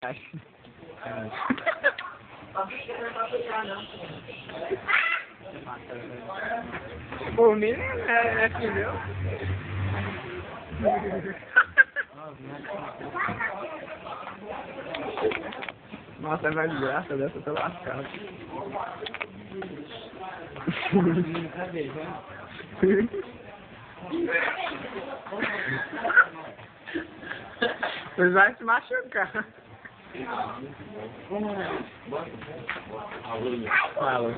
Por mim é filho. Nossa, é mais de graça dessa, eu tô lascado. Você vai se machucar. Fala.